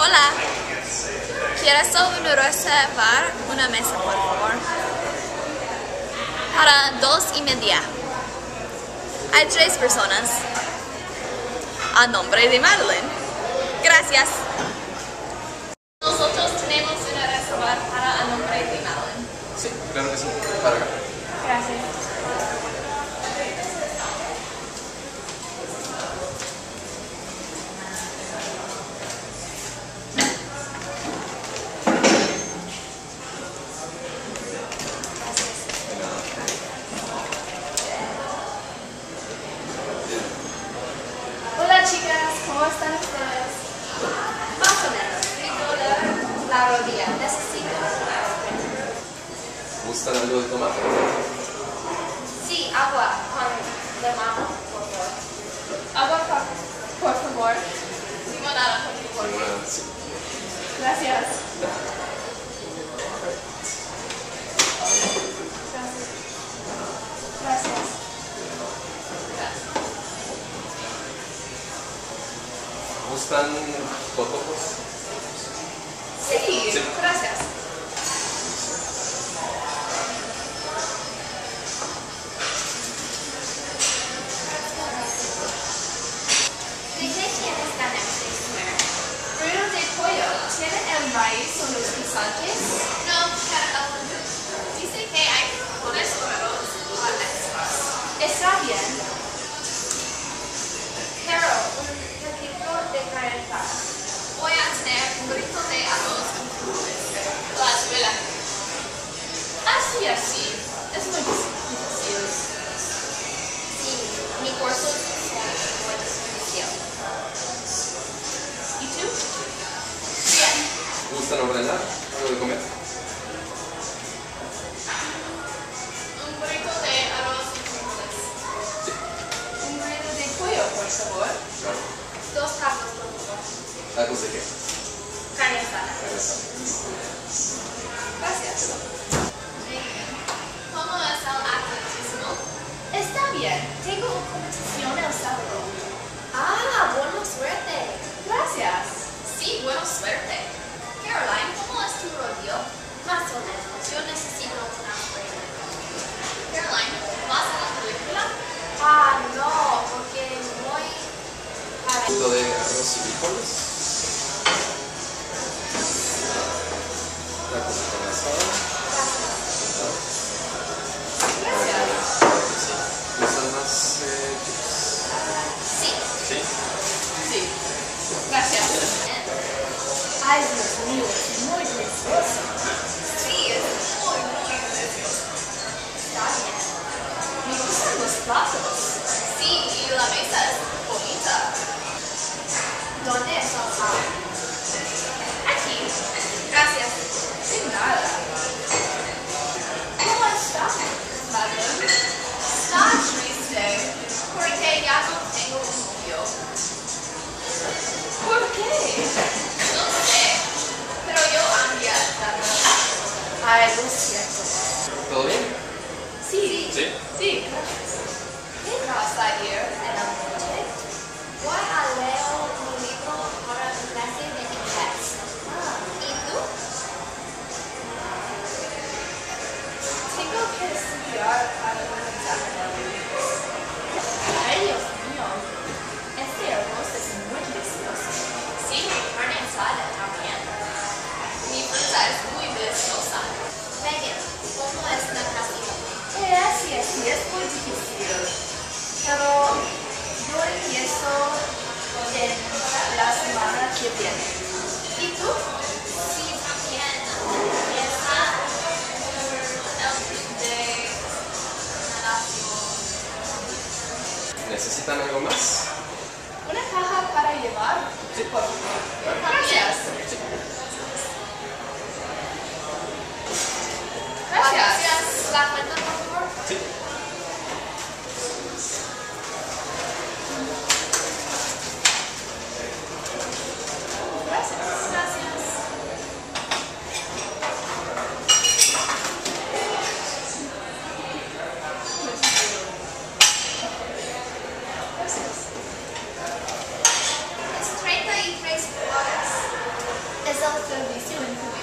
Hola, quiero reservar una mesa, por favor, para 2:30. Hay 3 personas. A nombre de Madeline. Gracias. Nosotros tenemos una reserva para a nombre de Madeline. Sí, claro que sí. Para acá. Gracias. Hola chicas, ¿cómo están ustedes? Más o menos, me duele la rodilla, necesito ¿Gustan algo de tomar? Sí, agua con limón, por favor. Agua, por favor. Limonada, por favor. Sí. Gracias. Gracias. ¿Gustan totopos? Sí, Sí. gracias. ¿De qué tienes ganas de comer? Burrito de pollo. ¿Tienen el maíz o los guisantes? No, dice que hay que poner su arroz a extras. Está bien. Pero un poquito de carne. Voy a tener un burrito de arroz con frijoles. La escuela. Así. Es muy difícil. Sí, mi curso es muy difícil. ¿Y tú? Bien. ¿Gustan ordenar algo de comer? Un burrito de arroz y frijoles. Sí. Un burrito de pollo, por favor. Claro. 2 tacos, por favor. ¿Tacos de qué? Carne asada. Gracias. ¿Cómo es el atletismo? Está bien. Tengo una competición el sábado. Ah, buena suerte. Gracias. Sí, buena suerte. Caroline, ¿cómo es tu rodillo? Más o menos. Yo necesito una frena. Caroline, ¿vas a la película? Ah, no, porque voy para... ¿Gusto de arroz y frijoles? ¿Tacos de carne asada? Gracias. Sí. ¿Gustan más chips? Sí. Sí. Sí. Gracias. Ay, Dios mío, es muy delicioso. Sí, es muy delicioso. Está bien. Me gustan los platos. Sí, y la mesa es bonita. ¿Dónde está el pan? Aquí. Gracias. De nada. ¿Cómo está, Madeline? Está triste, porque ya no tengo un novio. ¿Por qué? No sé, pero yo amo a Ay, lo siento. ¿Todo bien? Sí. Sí. Sí, gracias. ¿Qué vas a ir en la noche? Voy a leer un libro para mi clase de inglés. ¿Y tú? Tengo que estudiar para un examen. Ay, Dios mío. Este arroz es muy delicioso. Sí, mi carne asada también. Mi fruta es muy deliciosa. Megan, ¿cómo es la casita? Gracias, sí, es muy difícil. Pero yo empiezo en la semana que viene. ¿Y tú? Sí, también. Empieza el club de natación. ¿Necesitan algo más? ¿Una caja para llevar? Sí. Por favor. Gracias. Gracias. ¿La cuenta, por favor? Sí. Gracias. Gracias. Es 33 horas. servicio en tu